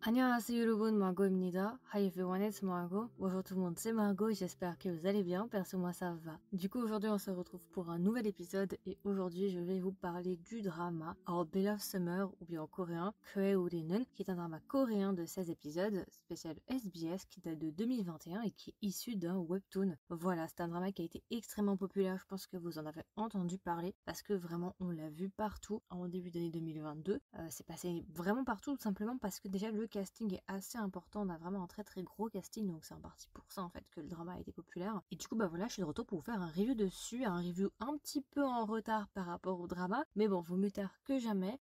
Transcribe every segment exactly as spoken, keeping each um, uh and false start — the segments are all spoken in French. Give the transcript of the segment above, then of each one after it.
안녕하세요 여러분, Margot입니다. Hi everyone, it's Margot. Bonjour tout le monde, c'est Margot et j'espère que vous allez bien. Perso, moi ça va. Du coup, aujourd'hui on se retrouve pour un nouvel épisode et aujourd'hui je vais vous parler du drama Our Beloved Summer, ou bien en coréen Kyoe Ure는, qui est un drama coréen de seize épisodes, spécial S B S, qui date de deux mille vingt et un et qui est issu d'un webtoon. Voilà, c'est un drama qui a été extrêmement populaire, je pense que vous en avez entendu parler parce que vraiment on l'a vu partout en début d'année deux mille vingt-deux. Euh, c'est passé vraiment partout tout simplement parce que déjà le casting est assez important, on a vraiment un très très gros casting, donc c'est en partie pour ça en fait que le drama a été populaire. Et du coup bah voilà, je suis de retour pour vous faire un review dessus, un review un petit peu en retard par rapport au drama, mais bon, vaut mieux tard que jamais.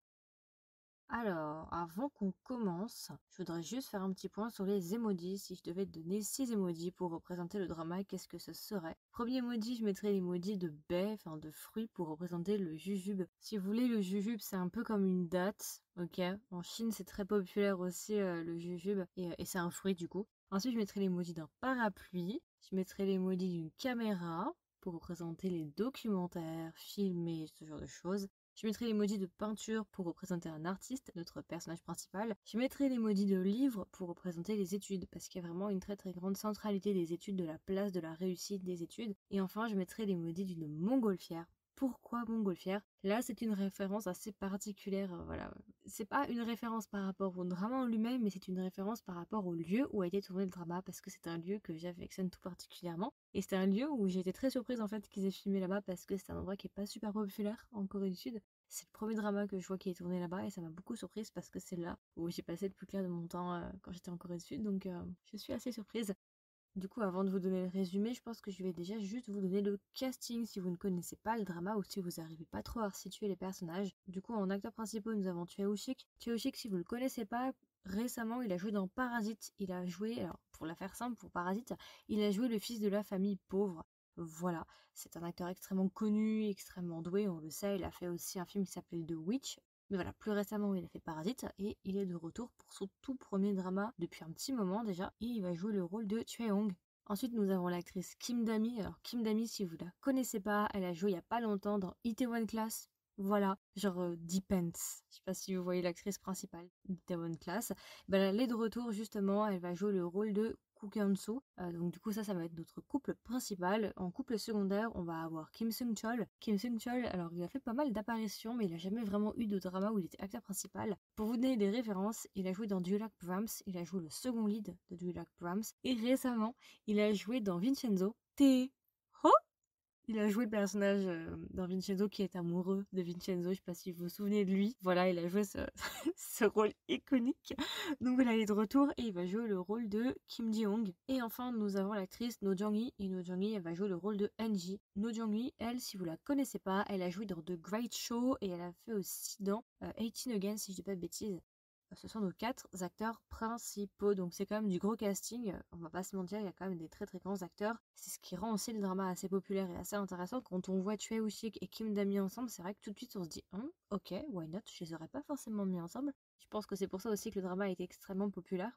Alors, avant qu'on commence, je voudrais juste faire un petit point sur les emojis. Si je devais te donner six emojis pour représenter le drama, qu'est-ce que ce serait? Premier emoji, je mettrais l'emoji de baie, enfin de fruit, pour représenter le jujube. Si vous voulez, le jujube, c'est un peu comme une date, ok? En Chine, c'est très populaire aussi, euh, le jujube, et, et c'est un fruit du coup. Ensuite, je mettrais l'emoji d'un parapluie. Je mettrais l'emoji d'une caméra, pour représenter les documentaires, filmés, ce genre de choses. Je mettrai l'emoji de peinture pour représenter un artiste, notre personnage principal. Je mettrai l'emoji de livre pour représenter les études, parce qu'il y a vraiment une très très grande centralité des études, de la place de la réussite des études. Et enfin, je mettrai l'emoji d'une montgolfière. Pourquoi montgolfière? Là, c'est une référence assez particulière, euh, voilà. C'est pas une référence par rapport au drama en lui-même, mais c'est une référence par rapport au lieu où a été tourné le drama, parce que c'est un lieu que j'affectionne tout particulièrement. Et c'est un lieu où j'ai été très surprise en fait qu'ils aient filmé là-bas, parce que c'est un endroit qui est pas super populaire en Corée du Sud. C'est le premier drama que je vois qui est tourné là-bas et ça m'a beaucoup surprise parce que c'est là où j'ai passé le plus clair de mon temps euh, quand j'étais en Corée du Sud, donc euh, je suis assez surprise. Du coup, avant de vous donner le résumé, je pense que je vais déjà juste vous donner le casting si vous ne connaissez pas le drama ou si vous n'arrivez pas trop à resituer les personnages. Du coup, en acteurs principaux, nous avons Choi Woo-sik. Choi Woo-sik, si vous ne le connaissez pas, récemment, il a joué dans Parasite. Il a joué, alors pour la faire simple, pour Parasite, il a joué le fils de la famille pauvre. Voilà, c'est un acteur extrêmement connu, extrêmement doué, on le sait. Il a fait aussi un film qui s'appelait The Witch. Mais voilà, plus récemment, il a fait Parasite et il est de retour pour son tout premier drama depuis un petit moment déjà. Et il va jouer le rôle de Choi-Hong. Ensuite, nous avons l'actrice Kim Dami. Alors, Kim Dami, si vous la connaissez pas, elle a joué il y a pas longtemps dans Itaewon Class. Voilà, genre euh, Depends. Je sais pas si vous voyez l'actrice principale d'Itaewon Class. Ben, elle est de retour justement, elle va jouer le rôle de Koo Kyun-soo. Euh, donc du coup ça, ça va être notre couple principal. En couple secondaire, on va avoir Kim Seung-chol. Kim Seung-chol, alors il a fait pas mal d'apparitions, mais il a jamais vraiment eu de drama où il était acteur principal. Pour vous donner des références, il a joué dans Duelak Brahms, il a joué le second lead de Duelak Brahms, et récemment, il a joué dans Vincenzo. T. Ho. Il a joué le personnage euh, dans Vincenzo qui est amoureux de Vincenzo, je sais pas si vous vous souvenez de lui. Voilà, il a joué ce, ce rôle iconique. Donc voilà, il est de retour et il va jouer le rôle de Kim Ji-hong. Et enfin, nous avons l'actrice No Jung-hee. Et No Jung-hee, elle va jouer le rôle de Angie. No Jung-hee, elle, si vous la connaissez pas, elle a joué dans The Great Show et elle a fait aussi dans euh, eighteen Again, si je dis pas de bêtises. Ce sont nos quatre acteurs principaux, donc c'est quand même du gros casting, on va pas se mentir, il y a quand même des très très grands acteurs. C'est ce qui rend aussi le drama assez populaire et assez intéressant. Quand on voit Choi Woo-sik et Kim Dami ensemble, c'est vrai que tout de suite on se dit hm, ok, why not, je les aurais pas forcément mis ensemble. Je pense que c'est pour ça aussi que le drama a été extrêmement populaire.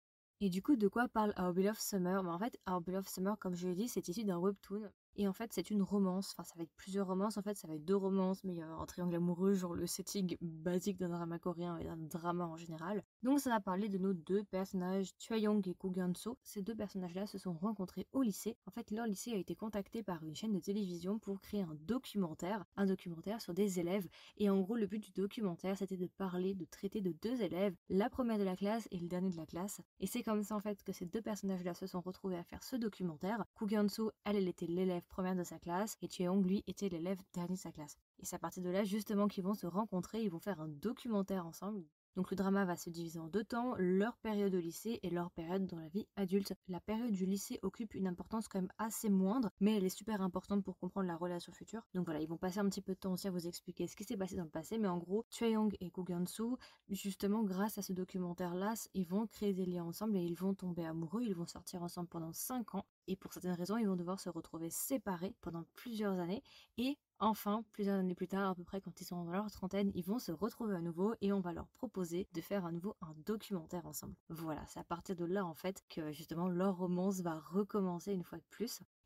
Et du coup, de quoi parle Our Beloved Summer? Bah, en fait, Our Beloved Summer, comme je l'ai dit, c'est issu d'un webtoon. Et en fait, c'est une romance. Enfin, ça va être plusieurs romances. En fait, ça va être deux romances, mais il y a un triangle amoureux, genre le setting basique d'un drama coréen et d'un drama en général. Donc, ça va parler de nos deux personnages, Choi-Young et Koo Kyun-soo. Ces deux personnages-là se sont rencontrés au lycée. En fait, leur lycée a été contacté par une chaîne de télévision pour créer un documentaire, un documentaire sur des élèves. Et en gros, le but du documentaire, c'était de parler, de traiter de deux élèves, la première de la classe et le dernier de la classe. Et c'est comme ça en fait que ces deux personnages-là se sont retrouvés à faire ce documentaire. Koo Kyun-soo, elle, elle était l'élève première de sa classe et Choi-Young, lui, était l'élève dernier de sa classe. Et c'est à partir de là justement qu'ils vont se rencontrer, ils vont faire un documentaire ensemble. Donc le drama va se diviser en deux temps, leur période au lycée et leur période dans la vie adulte. La période du lycée occupe une importance quand même assez moindre, mais elle est super importante pour comprendre la relation future. Donc voilà, ils vont passer un petit peu de temps aussi à vous expliquer ce qui s'est passé dans le passé, mais en gros, Choi-Young et Koo Kyun-soo, justement grâce à ce documentaire-là, ils vont créer des liens ensemble et ils vont tomber amoureux, ils vont sortir ensemble pendant cinq ans, et pour certaines raisons, ils vont devoir se retrouver séparés pendant plusieurs années, et enfin, plusieurs années plus tard, à peu près quand ils sont dans leur trentaine, ils vont se retrouver à nouveau et on va leur proposer de faire à nouveau un documentaire ensemble. Voilà, c'est à partir de là en fait que justement leur romance va recommencer une fois de plus.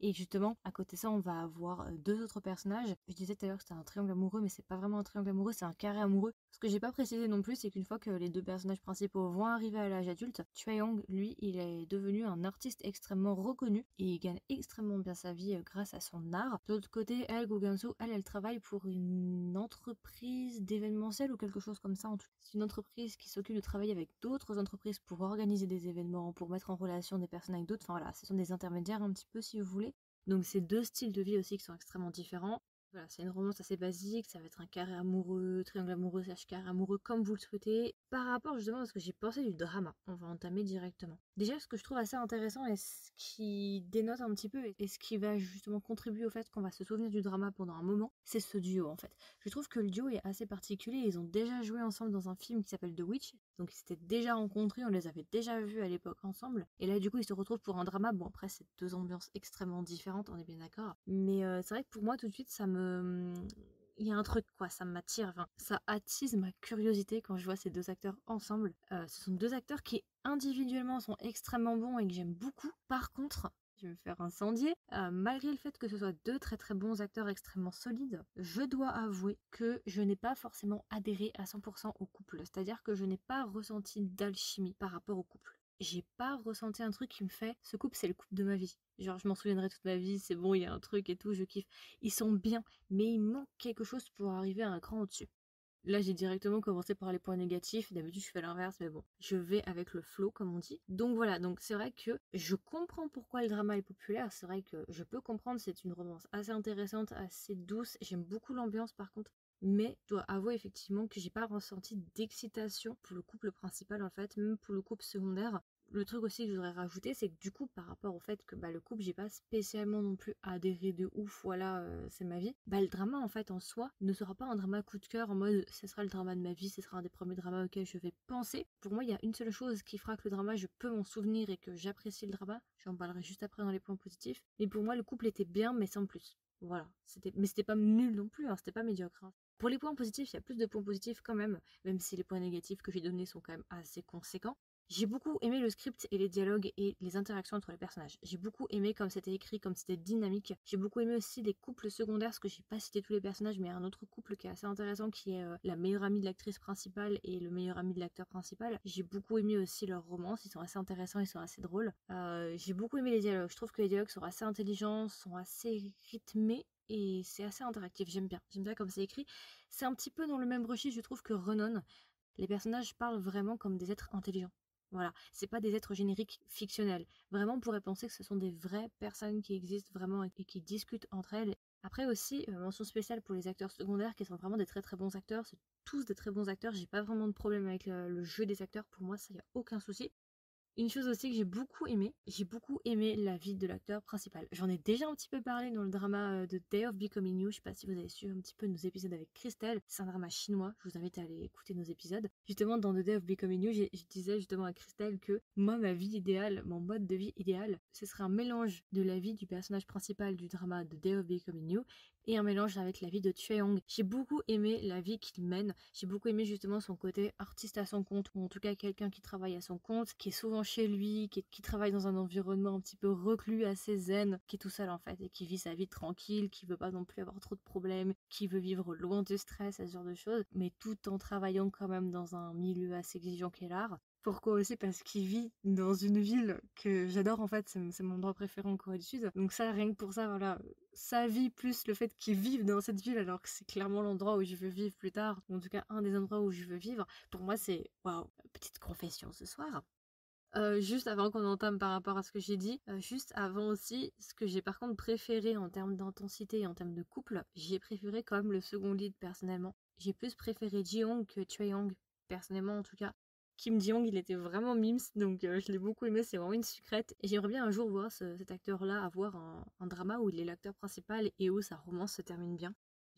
Et justement, à côté de ça, on va avoir euh, deux autres personnages. Je disais tout à l'heure que c'était un triangle amoureux, mais c'est pas vraiment un triangle amoureux, c'est un carré amoureux. Ce que j'ai pas précisé non plus, c'est qu'une fois que les deux personnages principaux vont arriver à l'âge adulte, Choi-Young, lui, il est devenu un artiste extrêmement reconnu et il gagne extrêmement bien sa vie euh, grâce à son art. De l'autre côté, elle, Go Ganso, elle, elle travaille pour une entreprise d'événementiel ou quelque chose comme ça. En tout cas, c'est une entreprise qui s'occupe de travailler avec d'autres entreprises pour organiser des événements, pour mettre en relation des personnes avec d'autres. Enfin voilà, ce sont des intermédiaires un petit peu si vous voulez. Donc c'est deux styles de vie aussi qui sont extrêmement différents. Voilà, c'est une romance assez basique, ça va être un carré amoureux, triangle amoureux, slash carré amoureux, comme vous le souhaitez. Par rapport justement à ce que j'ai pensé du drama, on va entamer directement. Déjà, ce que je trouve assez intéressant et ce qui dénote un petit peu et ce qui va justement contribuer au fait qu'on va se souvenir du drama pendant un moment, c'est ce duo en fait. Je trouve que le duo est assez particulier, ils ont déjà joué ensemble dans un film qui s'appelle The Witch, donc ils s'étaient déjà rencontrés, on les avait déjà vus à l'époque ensemble, et là du coup ils se retrouvent pour un drama. Bon après c'est deux ambiances extrêmement différentes, on est bien d'accord, mais euh, c'est vrai que pour moi tout de suite ça me... il y a un truc quoi, ça m'attire, enfin, ça attise ma curiosité quand je vois ces deux acteurs ensemble. Euh, ce sont deux acteurs qui individuellement sont extrêmement bons et que j'aime beaucoup. Par contre, je vais me faire incendier, euh, malgré le fait que ce soit deux très très bons acteurs extrêmement solides, je dois avouer que je n'ai pas forcément adhéré à cent pour cent au couple, c'est-à-dire que je n'ai pas ressenti d'alchimie par rapport au couple. J'ai pas ressenti un truc qui me fait ce couple c'est le couple de ma vie, genre je m'en souviendrai toute ma vie, c'est bon, il y a un truc et tout, je kiffe. Ils sont bien, mais il manque quelque chose pour arriver à un cran au-dessus. Là, j'ai directement commencé par les points négatifs. D'habitude, je fais l'inverse, mais bon, je vais avec le flow, comme on dit. Donc voilà, donc c'est vrai que je comprends pourquoi le drama est populaire. C'est vrai que je peux comprendre, c'est une romance assez intéressante, assez douce. J'aime beaucoup l'ambiance, par contre. Mais je dois avouer effectivement que j'ai pas ressenti d'excitation pour le couple principal, en fait, même pour le couple secondaire. Le truc aussi que je voudrais rajouter, c'est que du coup, par rapport au fait que bah, le couple, j'ai pas spécialement non plus adhéré de ouf, voilà, euh, c'est ma vie, bah le drama en fait en soi ne sera pas un drama coup de cœur en mode ce sera le drama de ma vie, ce sera un des premiers dramas auxquels je vais penser. Pour moi, il y a une seule chose qui fera que le drama, je peux m'en souvenir et que j'apprécie le drama, j'en parlerai juste après dans les points positifs, mais pour moi, le couple était bien, mais sans plus. Voilà, c'était, mais c'était pas nul non plus, hein, c'était pas médiocre. Hein. Pour les points positifs, il y a plus de points positifs quand même, même si les points négatifs que j'ai donnés sont quand même assez conséquents. J'ai beaucoup aimé le script et les dialogues et les interactions entre les personnages. J'ai beaucoup aimé comme c'était écrit, comme c'était dynamique. J'ai beaucoup aimé aussi les couples secondaires, parce que j'ai pas cité tous les personnages, mais il y a un autre couple qui est assez intéressant, qui est euh, la meilleure amie de l'actrice principale et le meilleur ami de l'acteur principal. J'ai beaucoup aimé aussi leur romance, ils sont assez intéressants, ils sont assez drôles. Euh, j'ai beaucoup aimé les dialogues, je trouve que les dialogues sont assez intelligents, sont assez rythmés. Et c'est assez interactif, j'aime bien. J'aime bien comme c'est écrit. C'est un petit peu dans le même registre, je trouve, que Renon. Les personnages parlent vraiment comme des êtres intelligents. Voilà, c'est pas des êtres génériques fictionnels. Vraiment, on pourrait penser que ce sont des vraies personnes qui existent vraiment et qui discutent entre elles. Après aussi, euh, mention spéciale pour les acteurs secondaires qui sont vraiment des très très bons acteurs. C'est tous des très bons acteurs. J'ai pas vraiment de problème avec le, le jeu des acteurs. Pour moi, ça y a aucun souci. Une chose aussi que j'ai beaucoup aimé, j'ai beaucoup aimé la vie de l'acteur principal. J'en ai déjà un petit peu parlé dans le drama euh, de Day of Becoming You. Je sais pas si vous avez suivi un petit peu nos épisodes avec Christelle. C'est un drama chinois. Je vous invite à aller écouter nos épisodes. Justement, dans The Day of Becoming You, je disais justement à Christelle que moi, ma vie idéale, mon mode de vie idéal, ce serait un mélange de la vie du personnage principal du drama de Day of Becoming You et un mélange avec la vie de Choi-Young. J'ai beaucoup aimé la vie qu'il mène. J'ai beaucoup aimé justement son côté artiste à son compte, ou en tout cas quelqu'un qui travaille à son compte, qui est souvent chez lui, qui, est, qui travaille dans un environnement un petit peu reclus, assez zen, qui est tout seul en fait, et qui vit sa vie tranquille, qui veut pas non plus avoir trop de problèmes, qui veut vivre loin du stress, ce genre de choses, mais tout en travaillant quand même dans un milieu assez exigeant qu'est l'art. Pourquoi aussi? Parce qu'il vit dans une ville que j'adore en fait, c'est mon endroit préféré en Corée du Sud. Donc ça, rien que pour ça, voilà, sa vie plus le fait qu'il vive dans cette ville alors que c'est clairement l'endroit où je veux vivre plus tard, ou en tout cas un des endroits où je veux vivre, pour moi c'est, waouh, petite confession ce soir. Euh, juste avant qu'on entame par rapport à ce que j'ai dit, euh, juste avant aussi, ce que j'ai par contre préféré en termes d'intensité et en termes de couple, j'ai préféré quand même le second lead personnellement. J'ai plus préféré Ji-Young que Choi-Young, personnellement en tout cas. Kim Ji-Young, il était vraiment mimes, donc euh, je l'ai beaucoup aimé, c'est vraiment une sucrète. Et j'aimerais bien un jour voir ce, cet acteur-là avoir un, un drama où il est l'acteur principal et où sa romance se termine bien.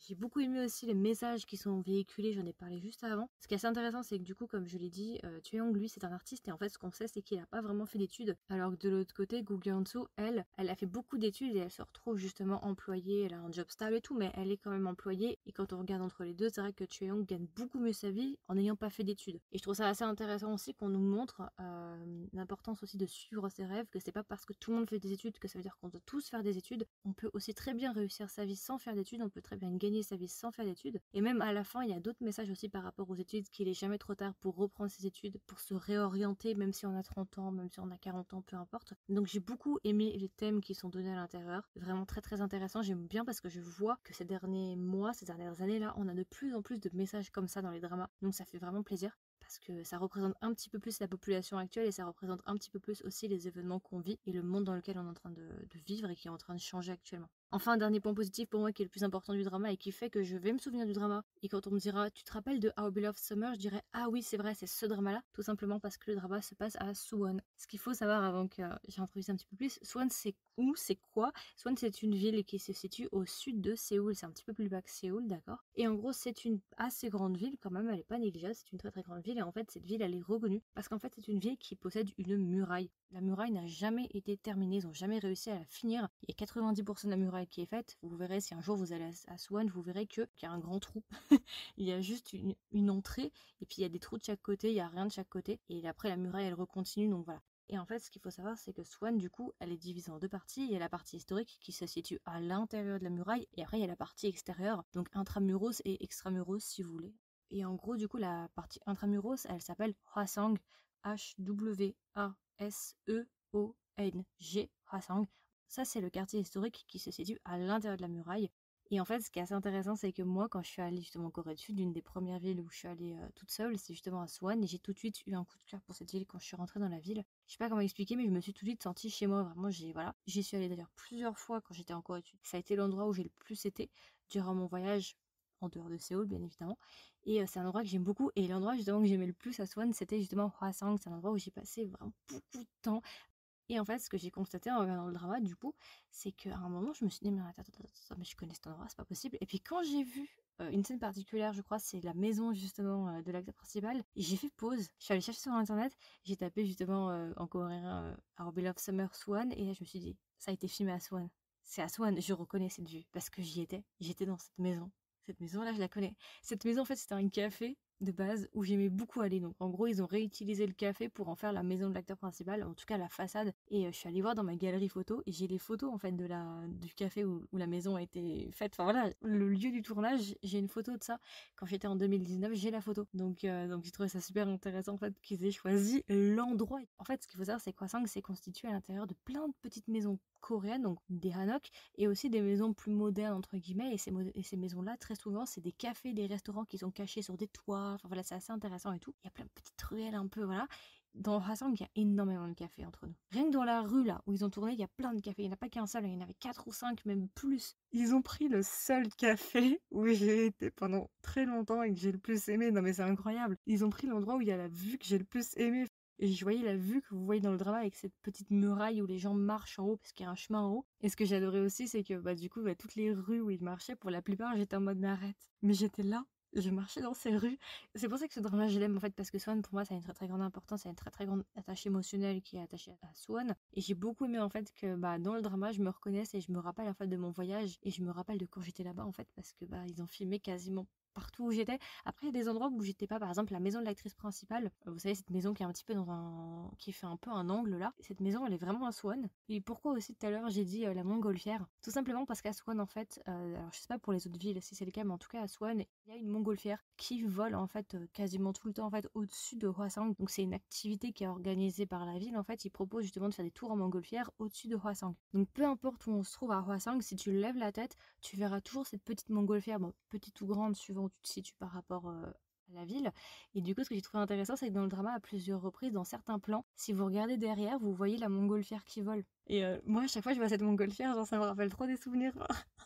J'ai beaucoup aimé aussi les messages qui sont véhiculés, j'en ai parlé juste avant. Ce qui est assez intéressant, c'est que du coup, comme je l'ai dit, euh, Taeyong, lui, c'est un artiste et en fait, ce qu'on sait, c'est qu'il n'a pas vraiment fait d'études. Alors que de l'autre côté, Gu Yeon-soo, elle, elle a fait beaucoup d'études et elle se retrouve justement employée, elle a un job stable et tout, mais elle est quand même employée. Et quand on regarde entre les deux, c'est vrai que Taeyong gagne beaucoup mieux sa vie en n'ayant pas fait d'études. Et je trouve ça assez intéressant aussi qu'on nous montre euh, l'importance aussi de suivre ses rêves, que c'est pas parce que tout le monde fait des études que ça veut dire qu'on doit tous faire des études. On peut aussi très bien réussir sa vie sans faire d'études, on peut très bien gagner sa vie sans faire d'études. Et même à la fin, il y a d'autres messages aussi par rapport aux études, qu'il est jamais trop tard pour reprendre ses études, pour se réorienter, même si on a trente ans, même si on a quarante ans, peu importe. Donc j'ai beaucoup aimé les thèmes qui sont donnés à l'intérieur. Vraiment très très intéressant. J'aime bien parce que je vois que ces derniers mois, ces dernières années-là, on a de plus en plus de messages comme ça dans les dramas. Donc ça fait vraiment plaisir, parce que ça représente un petit peu plus la population actuelle et ça représente un petit peu plus aussi les événements qu'on vit et le monde dans lequel on est en train de, de vivre et qui est en train de changer actuellement. Enfin, un dernier point positif pour moi qui est le plus important du drama et qui fait que je vais me souvenir du drama. Et quand on me dira, tu te rappelles de Our Beloved Summer, je dirais, ah oui, c'est vrai, c'est ce drama-là. Tout simplement parce que le drama se passe à Suwon. Ce qu'il faut savoir avant que j'introduise un petit peu plus, Suwon, c'est où, c'est quoi? Suwon, c'est une ville qui se situe au sud de Séoul. C'est un petit peu plus bas que Séoul, d'accord? Et en gros, c'est une assez grande ville quand même. Elle est pas négligeable. C'est une très très grande ville. Et en fait, cette ville, elle est reconnue parce qu'en fait, c'est une ville qui possède une muraille. La muraille n'a jamais été terminée. Ils n'ont jamais réussi à la finir. Il y a quatre-vingt-dix pour cent de la muraille qui est faite. Vous verrez, si un jour vous allez à Suwon, vous verrez que qu'il y a un grand trou. Il y a juste une, une entrée et puis il y a des trous de chaque côté. Il y a rien de chaque côté. Et après, la muraille, elle recontinue. Donc voilà. Et en fait, ce qu'il faut savoir, c'est que Suwon, du coup, elle est divisée en deux parties. Il y a la partie historique qui se situe à l'intérieur de la muraille. Et après, il y a la partie extérieure. Donc intramuros et extramuros, si vous voulez. Et en gros, du coup, la partie intramuros, elle s'appelle Hwasong. H W A S E O N G. Hwasong. Ça, c'est le quartier historique qui se situe à l'intérieur de la muraille. Et en fait, ce qui est assez intéressant, c'est que moi, quand je suis allée justement en Corée du Sud, une des premières villes où je suis allée euh, toute seule, c'est justement à Suwon. Et j'ai tout de suite eu un coup de cœur pour cette ville quand je suis rentrée dans la ville. Je sais pas comment expliquer, mais je me suis tout de suite sentie chez moi. Vraiment, j'ai voilà, j'y suis allée d'ailleurs plusieurs fois quand j'étais en Corée du Sud. Ça a été l'endroit où j'ai le plus été durant mon voyage en dehors de Séoul, bien évidemment. Et euh, c'est un endroit que j'aime beaucoup. Et l'endroit justement que j'aimais le plus à Suwon, c'était justement Hwasong. C'est un endroit où j'ai passé vraiment beaucoup de temps. Et en fait, ce que j'ai constaté en regardant le drama, du coup, c'est qu'à un moment, je me suis dit, mais attends, attends, attends, attends, mais je connais cet endroit, c'est pas possible. Et puis quand j'ai vu euh, une scène particulière, je crois, c'est la maison justement euh, de l'acteur principal, et j'ai fait pause. Je suis allée chercher sur internet, j'ai tapé justement euh, en coréen euh, Our Beloved Summer Swan, et là, je me suis dit, ça a été filmé à Swan. C'est à Swan, je reconnais cette vue, parce que j'y étais, j'étais dans cette maison. Cette maison-là, je la connais. Cette maison, en fait, c'était un café de base où j'aimais beaucoup aller. Donc en gros, ils ont réutilisé le café pour en faire la maison de l'acteur principal, en tout cas la façade. Et euh, je suis allée voir dans ma galerie photo et j'ai les photos en fait de la du café où, où la maison a été faite. Enfin voilà, le lieu du tournage, j'ai une photo de ça. Quand j'étais en deux mille dix-neuf, j'ai la photo. Donc euh, donc j'ai trouvé ça super intéressant en fait qu'ils aient choisi l'endroit. En fait, ce qu'il faut savoir, c'est que Hwasong c'est constitué à l'intérieur de plein de petites maisons coréennes, donc des hanok, et aussi des maisons plus modernes entre guillemets. Et ces, et ces maisons-là, très souvent, c'est des cafés, des restaurants qui sont cachés sur des toits. Enfin voilà, c'est assez intéressant et tout. Il y a plein de petites ruelles un peu, voilà. Dans Hwasong, il y a énormément de cafés entre nous. Rien que dans la rue là où ils ont tourné, il y a plein de cafés. Il n'y en a pas qu'un seul, il y en avait quatre ou cinq, même plus. Ils ont pris le seul café où j'ai été pendant très longtemps et que j'ai le plus aimé. Non mais c'est incroyable. Ils ont pris l'endroit où il y a la vue que j'ai le plus aimé. Et je voyais la vue que vous voyez dans le drama avec cette petite muraille où les gens marchent en haut parce qu'il y a un chemin en haut. Et ce que j'adorais aussi, c'est que bah, du coup, bah, toutes les rues où ils marchaient, pour la plupart, j'étais en mode mais arrête. Mais j'étais là, je marchais dans ces rues. C'est pour ça que ce drama, je l'aime en fait, parce que Swan, pour moi, ça a une très très grande importance, ça a une très très grande attache émotionnelle qui est attachée à Swan. Et j'ai beaucoup aimé en fait que bah, dans le drama, je me reconnaisse et je me rappelle en fait de mon voyage et je me rappelle de quand j'étais là-bas en fait, parce que bah, ils ont filmé quasiment partout où j'étais. Après, il y a des endroits où j'étais pas, par exemple la maison de l'actrice principale. Vous savez, cette maison qui est un petit peu dans un, qui fait un peu un angle là. Cette maison, elle est vraiment à Swan. Et pourquoi aussi tout à l'heure j'ai dit euh, la montgolfière? Tout simplement parce qu'à Swan, en fait, euh, alors je sais pas pour les autres villes si c'est le cas, mais en tout cas à Swan, il y a une montgolfière qui vole en fait euh, quasiment tout le temps en fait au-dessus de Hwasong. Donc c'est une activité qui est organisée par la ville. En fait, ils proposent justement de faire des tours en montgolfière au-dessus de Hwasong. Donc peu importe où on se trouve à Hwasong, si tu lèves la tête, tu verras toujours cette petite montgolfière, bon, petite ou grande suivant où tu te situes par rapport euh, à la ville. Et du coup, ce que j'ai trouvé intéressant, c'est que dans le drama, à plusieurs reprises, dans certains plans, si vous regardez derrière, vous voyez la montgolfière qui vole. Et euh, moi, à chaque fois que je vois cette montgolfière, genre ça me rappelle trop des souvenirs.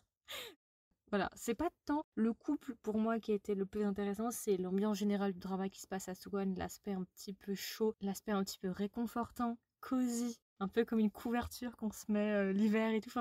Voilà, c'est pas tant le couple pour moi qui a été le plus intéressant, c'est l'ambiance générale du drama qui se passe à Suwon, l'aspect un petit peu chaud, l'aspect un petit peu réconfortant, cosy, un peu comme une couverture qu'on se met euh, l'hiver et tout. Enfin voilà.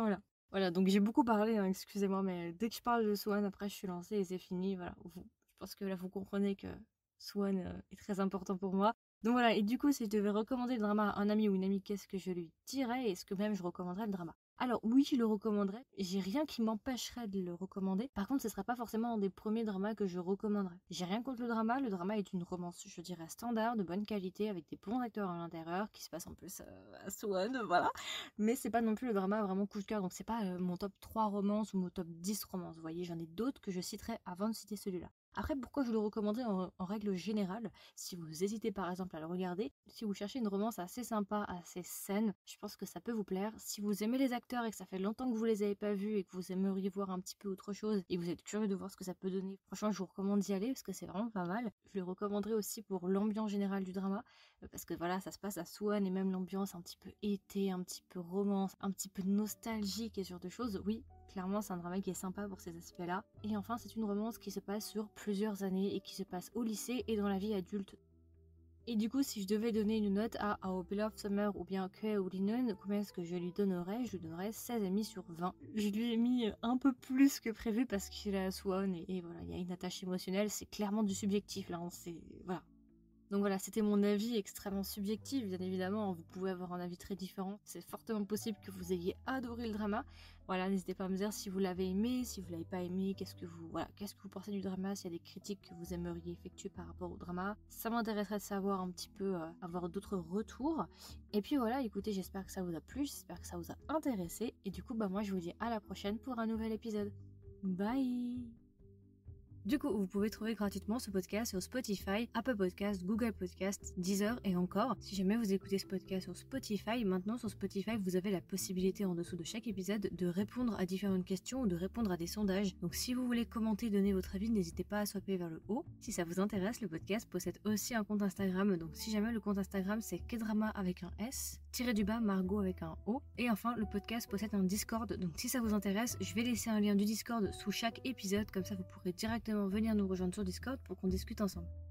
Voilà, donc j'ai beaucoup parlé, hein, excusez-moi, mais dès que je parle de Swan, après je suis lancée et c'est fini. Voilà, vous, je pense que là vous comprenez que Swan euh, est très important pour moi. Donc voilà, et du coup, si je devais recommander le drama à un ami ou une amie, qu'est-ce que je lui dirais? Est-ce que même je recommanderais le drama? Alors oui, je le recommanderais. J'ai rien qui m'empêcherait de le recommander. Par contre, ce serait pas forcément un des premiers dramas que je recommanderais. J'ai rien contre le drama. Le drama est une romance, je dirais, standard, de bonne qualité, avec des bons acteurs à l'intérieur, qui se passe en plus euh, à Swan, voilà. Mais c'est pas non plus le drama vraiment coup de cœur. Donc c'est pas euh, mon top trois romances ou mon top dix romances. Vous voyez, j'en ai d'autres que je citerai avant de citer celui-là. Après, pourquoi je le recommanderais en, en règle générale? Si vous hésitez par exemple à le regarder, si vous cherchez une romance assez sympa, assez saine, je pense que ça peut vous plaire. Si vous aimez les acteurs et que ça fait longtemps que vous les avez pas vus et que vous aimeriez voir un petit peu autre chose et que vous êtes curieux de voir ce que ça peut donner, franchement je vous recommande d'y aller parce que c'est vraiment pas mal. Je le recommanderais aussi pour l'ambiance générale du drama, parce que voilà, ça se passe à Swan et même l'ambiance un petit peu été, un petit peu romance, un petit peu nostalgique et ce genre de choses, oui. Clairement, c'est un drama qui est sympa pour ces aspects-là. Et enfin, c'est une romance qui se passe sur plusieurs années et qui se passe au lycée et dans la vie adulte. Et du coup, si je devais donner une note à Our Beloved Summer ou bien Kue Urinen, combien est-ce que je lui donnerais? Je lui donnerais seize virgule cinq sur vingt. Je lui ai mis un peu plus que prévu parce qu'il est à Swan et, et voilà, il y a une attache émotionnelle. C'est clairement du subjectif là, c'est voilà. Donc voilà, c'était mon avis extrêmement subjectif, bien évidemment, vous pouvez avoir un avis très différent. C'est fortement possible que vous ayez adoré le drama. Voilà, n'hésitez pas à me dire si vous l'avez aimé, si vous l'avez pas aimé, qu'est-ce que vous voilà, qu'est-ce que vous pensez du drama, s'il y a des critiques que vous aimeriez effectuer par rapport au drama. Ça m'intéresserait de savoir un petit peu, euh, avoir d'autres retours. Et puis voilà, écoutez, j'espère que ça vous a plu, j'espère que ça vous a intéressé. Et du coup, bah moi je vous dis à la prochaine pour un nouvel épisode. Bye! Du coup, vous pouvez trouver gratuitement ce podcast sur Spotify, Apple Podcast, Google Podcast, Deezer et encore. Si jamais vous écoutez ce podcast sur Spotify, maintenant sur Spotify, vous avez la possibilité en dessous de chaque épisode de répondre à différentes questions ou de répondre à des sondages. Donc si vous voulez commenter, donner votre avis, n'hésitez pas à swiper vers le haut. Si ça vous intéresse, le podcast possède aussi un compte Instagram. Donc si jamais le compte Instagram c'est Kedrama avec un S, tiré du bas Margot avec un O. Et enfin, le podcast possède un Discord. Donc si ça vous intéresse, je vais laisser un lien du Discord sous chaque épisode. Comme ça, vous pourrez directement venir nous rejoindre sur Discord pour qu'on discute ensemble.